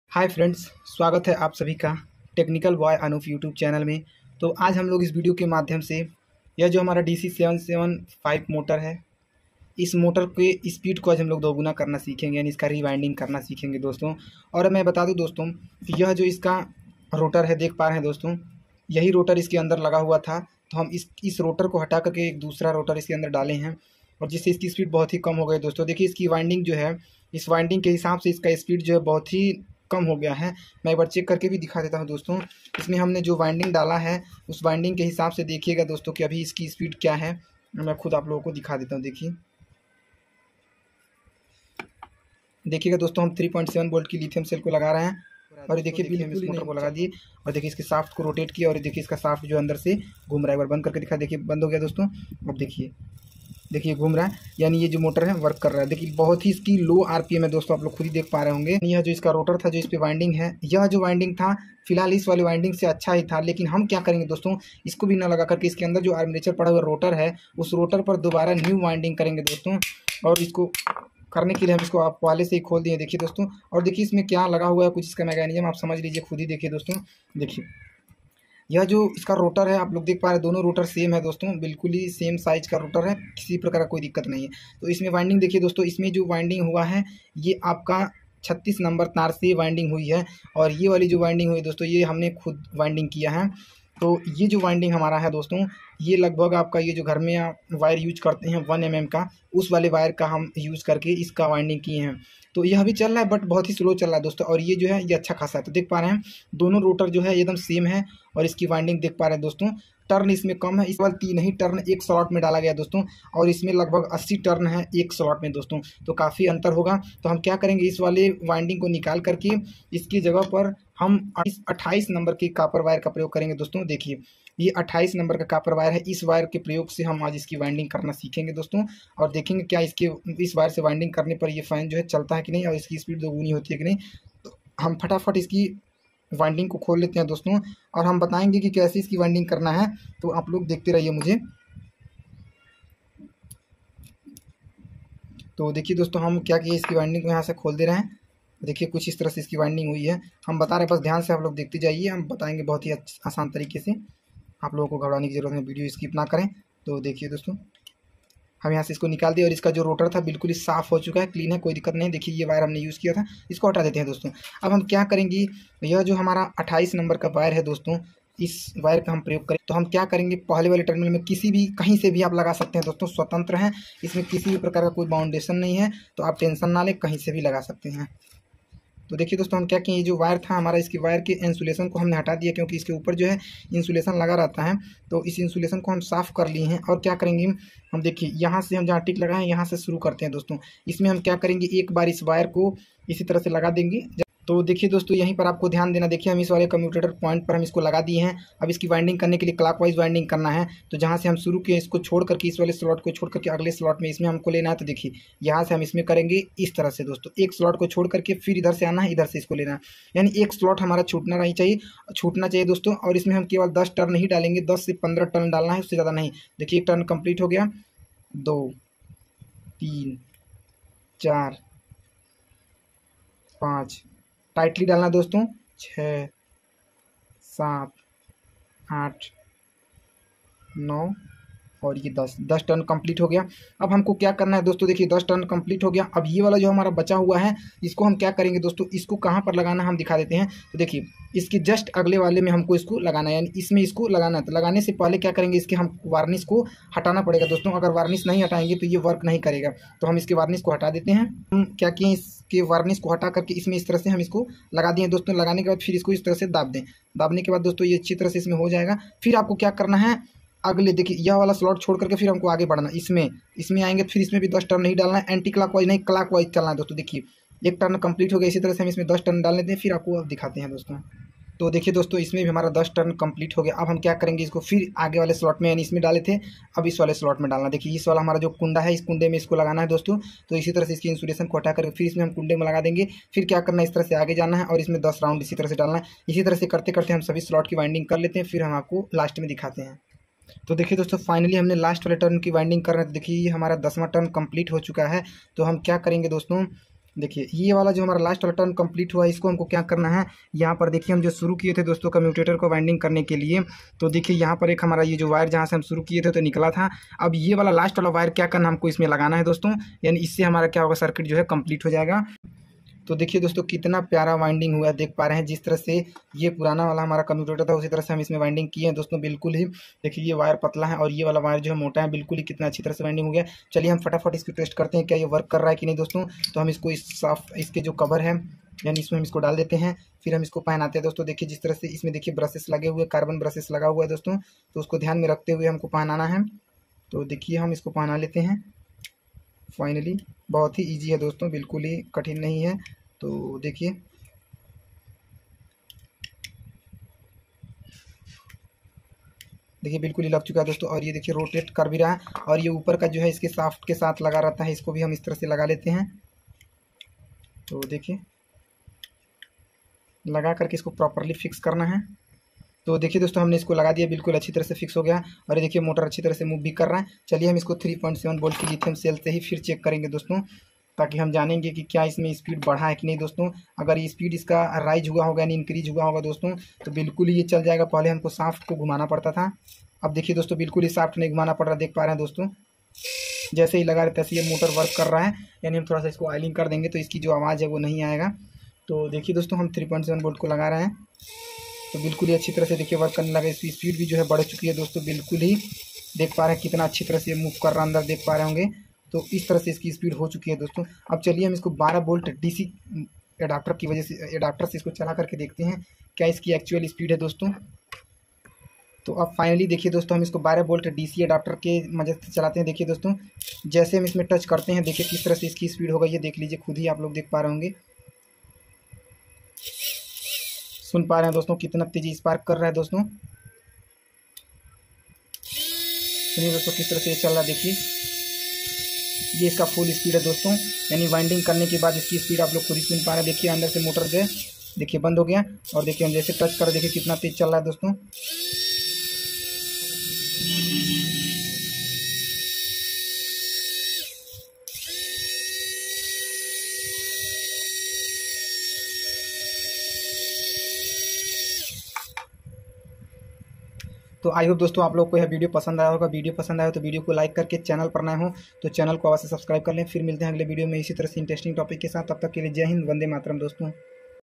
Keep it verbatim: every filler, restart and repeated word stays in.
Hi friends, स्वागत है आप सभी का technical boy Anoop YouTube channel में। तो आज हम लोग इस वीडियो के माध्यम से यह जो हमारा D C seven seven five motor है, इस मोटर के स्पीड को आज हम लोग दोगुना करना सीखेंगे, यानी इसका रिवाइंडिंग करना सीखेंगे दोस्तों। और मैं बता दूं दोस्तों कि यह जो इसका रोटर है, देख पा रहे हैं दोस्तों, यही रोटर इसके अंदर लगा हुआ था। तो हम इस इस रोटर को हटा करके एक दूसरा रोटर इसके अंदर डाले हैं और जिससे इसकी स्पीड बहुत ही कम हो गई दोस्तों। देखिए इसकी वाइंडिंग जो है, इस वाइंडिंग के हिसाब से इसका स्पीड जो है बहुत ही कम हो गया है। मैं एक बार चेक करके भी दिखा देता हूं दोस्तों। इसमें हमने जो वाइंडिंग डाला है उस वाइंडिंग के हिसाब से देखिएगा दोस्तों कि अभी इसकी स्पीड क्या है। मैं खुद आप लोगों को दिखा देता हूं। देखिए देखिएगा दोस्तों, हम थ्री पॉइंट सेवन वोल्ट की लिथियम सेल को लगा रहे हैं और ये देखिए बिल्कुल इस मोटर को लगा दिए और देखिए इसके शाफ्ट को रोटेट किया और देखिए इसका शाफ्ट जो अंदर से घूम रहा है। एक बार बंद करके दिखा, देखिए बंद हो गया दोस्तों। अब देखिए देखिए घूम रहा है, यानी ये जो मोटर है वर्क कर रहा है। देखिए बहुत ही इसकी लो आरपीएम है दोस्तों, आप लोग खुद ही देख पा रहे होंगे। यह जो इसका रोटर था, जो इस पे वाइंडिंग है, यह जो वाइंडिंग था फिलहाल इस वाली वाइंडिंग से अच्छा ही था। लेकिन हम क्या करेंगे दोस्तों, इसको भी ना लगा करके इसके अंदर जो आर्मेचर पड़ा हुआ रोटर है उस रोटर पर दोबारा न्यू वाइंडिंग करेंगे दोस्तों। और इसको करने के लिए हम इसको आप वाले से ही खोल दिए। देखिए दोस्तों, और देखिए इसमें क्या लगा हुआ है, कुछ इसका मैकेनिज्म आप समझ लीजिए, खुद ही देखिए दोस्तों। देखिए यह जो इसका रोटर है, आप लोग देख पा रहे हैं, दोनों रोटर सेम है दोस्तों, बिल्कुल ही सेम साइज का रोटर है, किसी प्रकार का कोई दिक्कत नहीं है। तो इसमें वाइंडिंग देखिए दोस्तों, इसमें जो वाइंडिंग हुआ है ये आपका छत्तीस नंबर तार से वाइंडिंग हुई है और ये वाली जो वाइंडिंग हुई है दोस्तों, ये हमने खुद वाइंडिंग किया है। तो ये जो वाइंडिंग हमारा है दोस्तों, ये लगभग आपका ये जो घर में आप वायर यूज करते हैं वन एम एम का, उस वाले वायर का हम यूज़ करके इसका वाइंडिंग किए हैं। तो यह भी चल रहा है बट बहुत ही स्लो चल रहा है दोस्तों। और ये जो है ये अच्छा खासा है। तो देख पा रहे हैं दोनों रोटर जो है एकदम सेम है और इसकी वाइंडिंग देख पा रहे हैं दोस्तों। टर्न इसमें कम है, इस वाले तीन ही टर्न एक स्लॉट में डाला गया दोस्तों और इसमें लगभग अस्सी टर्न है एक स्लॉट में दोस्तों। तो काफ़ी अंतर होगा। तो हम क्या करेंगे, इस वाले वाइंडिंग को निकाल करके इसकी जगह पर हम अट्ठाईस नंबर के कापर वायर का प्रयोग करेंगे दोस्तों। देखिए ये अट्ठाईस नंबर का कापर वायर है, इस वायर के प्रयोग से हम आज इसकी वाइंडिंग करना सीखेंगे दोस्तों। और देखेंगे क्या इसके इस वायर से वाइंडिंग करने पर ये फैन जो है चलता है कि नहीं और इसकी स्पीड दोगुनी होती है कि नहीं। तो हम फटाफट इसकी वाइंडिंग को खोल लेते हैं दोस्तों और हम बताएंगे कि कैसे इसकी वाइंडिंग करना है। तो आप लोग देखते रहिए मुझे। तो देखिए दोस्तों, हम क्या किए, इसकी वाइंडिंग को यहाँ से खोल दे रहे हैं। देखिए कुछ इस तरह से इसकी वाइंडिंग हुई है, हम बता रहे हैं, बस ध्यान से आप लोग देखते जाइए, हम बताएंगे बहुत ही आसान तरीके से। आप लोगों को घबराने की जरूरत नहीं, वीडियो स्किप ना करें। तो देखिए दोस्तों, हम यहाँ से इसको निकाल दिए और इसका जो रोटर था बिल्कुल ही साफ़ हो चुका है, क्लीन है, कोई दिक्कत नहीं। देखिए ये वायर हमने यूज़ किया था, इसको हटा देते हैं दोस्तों। अब हम क्या करेंगे, यह जो हमारा अट्ठाईस नंबर का वायर है दोस्तों, इस वायर का हम प्रयोग करें। तो हम क्या करेंगे, पहले वाले टर्मिनल में किसी भी कहीं से भी आप लगा सकते हैं दोस्तों, स्वतंत्र हैं, इसमें किसी भी प्रकार का कोई बाउंडेशन नहीं है। तो आप टेंशन ना लें, कहीं से भी लगा सकते हैं। तो देखिए दोस्तों, हम क्या किए, ये जो वायर था हमारा, इसके वायर के इंसुलेशन को हमने हटा दिया क्योंकि इसके ऊपर जो है इंसुलेशन लगा रहता है। तो इस इंसुलेशन को हम साफ़ कर लिए हैं। और क्या करेंगे हम, देखिए यहाँ से हम जहाँ टिक लगाए हैं यहाँ से शुरू करते हैं दोस्तों। इसमें हम क्या करेंगे, एक बार इस वायर को इसी तरह से लगा देंगे। तो देखिए दोस्तों, यहीं पर आपको ध्यान देना। देखिए हम इस वाले कम्यूटेटर पॉइंट पर हम इसको लगा दिए हैं। अब इसकी वाइंडिंग करने के लिए क्लॉकवाइज वाइंडिंग करना है। तो जहाँ से हम शुरू किए इसको छोड़ करके, इस वाले स्लॉट को छोड़ करके अगले स्लॉट में इसमें हमको लेना है। तो देखिए यहाँ से हम इसमें करेंगे इस तरह से दोस्तों, एक स्लॉट को छोड़ करके फिर इधर से आना है, इधर से इसको लेना है, यानी एक स्लॉट हमारा छूटना नहीं चाहिए, छूटना चाहिए दोस्तों। और इसमें हम केवल दस टर्न ही डालेंगे, दस से पंद्रह टर्न डालना है, उससे ज़्यादा नहीं। देखिए एक टर्न कंप्लीट हो गया, दो, तीन, चार, पाँच, टाइटली डालना दोस्तों, छः, सात, आठ, नौ और ये दस दस टर्न कंप्लीट हो गया। अब हमको क्या करना है दोस्तों, देखिए दस टर्न कंप्लीट हो गया। अब ये वाला जो हमारा बचा हुआ है इसको हम क्या करेंगे दोस्तों, इसको कहाँ पर लगाना हम दिखा देते हैं। तो देखिए इसके जस्ट अगले वाले में हमको इसको लगाना है, यानी इसमें इसको लगाना है। तो लगाने से पहले क्या करेंगे, इसके हम वार्निश को हटाना पड़ेगा दोस्तों। अगर वार्निश नहीं हटाएंगे तो ये वर्क नहीं करेगा। तो हम इसके वार्निश को हटा देते हैं। हम क्या किए, इसके वार्निश को हटा करके इसमें इस तरह से हम इसको लगा दिए दोस्तों। लगाने के बाद फिर इसको इस तरह से दाब दें। दाबने के बाद दोस्तों ये अच्छी तरह से इसमें हो जाएगा। फिर आपको क्या करना है, अगले देखिए यह वाला स्लॉट छोड़ करके फिर हमको आगे बढ़ना, इसमें इसमें आएंगे, फिर इसमें भी दस टर्न नहीं डालना है, एंटी क्लॉक वाइज नहीं क्लॉक वाइज चलना है दोस्तों। देखिए एक टर्न कंप्लीट हो गया, इसी तरह से हम इसमें दस टर्न डाल लेते हैं, फिर आपको अब दिखाते हैं दोस्तों। तो देखिए दोस्तों, इसमें भी हमारा दस टर्न कंप्लीट हो गया। अब हम क्या करेंगे, इसको फिर आगे वाले स्लॉट में, यानी इसमें डाले थे, अब इस वाले स्लॉट में डालना। देखिए इस वाला हमारा जो कुंडा है, इस कुंडे में इसको लगाना है दोस्तों। तो इसी तरह से इसकी इंसुलेशन को हटा करके फिर इसमें हम कुंडे में लगा देंगे। फिर क्या करना है, इस तरह से आगे जाना है और इसमें दस राउंड इसी तरह से डालना है। इसी तरह से करते करते हम सभी स्लॉट की वाइंडिंग कर लेते हैं, फिर हम आपको लास्ट में दिखाते हैं। तो देखिए दोस्तों, फाइनली हमने लास्ट वाले टर्न की वाइंडिंग कर रहे हैं। तो देखिए ये हमारा दसवां टर्न कंप्लीट हो चुका है। तो हम क्या करेंगे दोस्तों, देखिए ये वाला जो हमारा लास्ट वाला टर्न कंप्लीट हुआ है, इसको हमको क्या करना है, यहाँ पर देखिए हम जो शुरू किए थे दोस्तों कम्यूटेटर को वाइंडिंग करने के लिए, तो देखिए यहाँ पर एक हमारा ये जो वायर जहाँ से हम शुरू किए थे तो निकला था। अब ये वाला लास्ट वाला वायर क्या करना हमको इसमें लगाना है दोस्तों, यानी इससे हमारा क्या होगा, सर्किट जो है कंप्लीट हो जाएगा। तो देखिए दोस्तों कितना प्यारा वाइंडिंग हुआ है, देख पा रहे हैं जिस तरह से ये पुराना वाला हमारा कम्यूटेटर था उसी तरह से हम इसमें वाइंडिंग किए हैं दोस्तों। बिल्कुल ही देखिए ये वायर पतला है और ये वाला वायर जो है मोटा है, बिल्कुल ही कितना अच्छी तरह से वाइंडिंग हो गया। चलिए हम फटाफट इसको टेस्ट करते हैं क्या ये वर्क कर रहा है कि नहीं दोस्तों। तो हम इसको इस साफ इसके जो कवर है यानी इसमें हम इसको डाल देते हैं, फिर हम इसको पहनाते हैं दोस्तों। देखिए जिस तरह से इसमें देखिए ब्रशेस लगे हुए, कार्बन ब्रशेस लगा हुआ है दोस्तों, तो उसको ध्यान में रखते हुए हमको पहनाना है। तो देखिए हम इसको पहना लेते हैं फाइनली। बहुत ही ईजी है दोस्तों, बिल्कुल ही कठिन नहीं है। तो देखिए देखिए बिल्कुल ही लग चुका है दोस्तों, और ये देखिए रोटेट कर भी रहा है, और ये ऊपर का जो है इसके साफ्ट के साथ लगा रहता है, इसको भी हम इस तरह से लगा लेते हैं। तो देखिए लगा करके इसको प्रॉपरली फिक्स करना है। तो देखिए दोस्तों हमने इसको लगा दिया, बिल्कुल अच्छी तरह से फिक्स हो गया, और ये देखिए मोटर अच्छी तरह से मूव भी कर रहा है। चलिए हम इसको थ्री पॉइंट सेवन वोल्ट की लिथियम सेल से ही फिर चेक करेंगे दोस्तों, ताकि हम जानेंगे कि क्या इसमें स्पीड बढ़ा है कि नहीं दोस्तों। अगर ये स्पीड इसका राइज हुआ होगा यानी इंक्रीज हुआ होगा दोस्तों, तो बिल्कुल ही ये चल जाएगा। पहले हमको साफ्ट को घुमाना पड़ता था, अब देखिए दोस्तों बिल्कुल ही साफ्ट नहीं घुमाना पड़ रहा, देख पा रहे हैं दोस्तों। जैसे ही लगा रहता है ये मोटर वर्क कर रहा है, यानी हम थोड़ा सा इसको ऑयलिंग कर देंगे तो इसकी जो आवाज़ है वो नहीं आएगा। तो देखिए दोस्तों हम थ्री पॉइंट सेवन वोल्ट को लगा रहे हैं, तो बिल्कुल ही अच्छी तरह से देखिए वर्क करने लगा। इसकी स्पीड भी जो है बढ़ चुकी है दोस्तों, बिल्कुल ही देख पा रहे हैं कितना अच्छी तरह से मूव कर रहा है अंदर, देख पा रहे होंगे। तो इस तरह से इसकी स्पीड हो चुकी है दोस्तों। अब चलिए हम इसको बारह वोल्ट डीसी एडाप्टर की वजह से एडाप्टर से इसको चला करके देखते हैं क्या इसकी एक्चुअल स्पीड है दोस्तों। तो अब फाइनली देखिए दोस्तों हम इसको बारह वोल्ट डीसी एडाप्टर के मदद से चलाते हैं। देखिए दोस्तों जैसे हम इसमें टच करते हैं, देखिए किस तरह से इसकी स्पीड होगा, ये देख लीजिए खुद ही आप लोग देख पा रहे होंगे, सुन पा रहे हैं दोस्तों कितना तेजी स्पार्क कर रहा है दोस्तों। सुनिए दोस्तों किस तरह से ये चल रहा है, देखिए ये इसका फुल स्पीड है दोस्तों, यानी वाइंडिंग करने के बाद इसकी स्पीड आप लोग खुद ही सुन पा रहे हैं। देखिए अंदर से मोटर जो देखिए बंद हो गया, और देखिए हम जैसे टच कर देखिए कितना तेज चल रहा है दोस्तों। तो आई होप दोस्तों आप लोग को यह वीडियो पसंद आया होगा। वीडियो पसंद आया तो वीडियो को लाइक करके चैनल पर नए हो तो चैनल को अवश्य सब्सक्राइब कर लें। फिर मिलते हैं अगले वीडियो में इसी तरह से इंटरेस्टिंग टॉपिक के साथ, तब तक के लिए जय हिंद, वंदे मातरम दोस्तों।